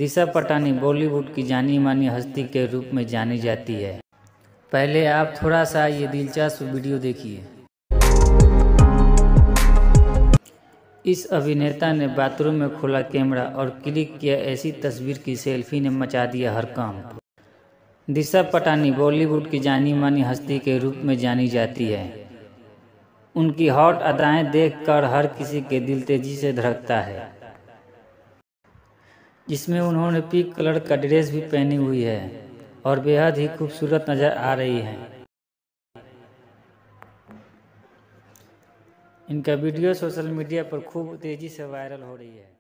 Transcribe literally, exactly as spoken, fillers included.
दिशा पटानी बॉलीवुड की जानी मानी हस्ती के रूप में जानी जाती है। पहले आप थोड़ा सा ये दिलचस्प वीडियो देखिए। इस अभिनेता ने बाथरूम में खोला कैमरा और क्लिक किया ऐसी तस्वीर की सेल्फी ने मचा दिया हड़कंप। दिशा पटानी बॉलीवुड की जानी मानी हस्ती के रूप में जानी जाती है। उनकी हॉट अदाएं देखकर हर किसी के दिल तेजी से धड़कता है, जिसमें उन्होंने पिंक कलर का ड्रेस भी पहनी हुई है और बेहद ही खूबसूरत नजर आ रही हैं। इनका वीडियो सोशल मीडिया पर खूब तेजी से वायरल हो रही है।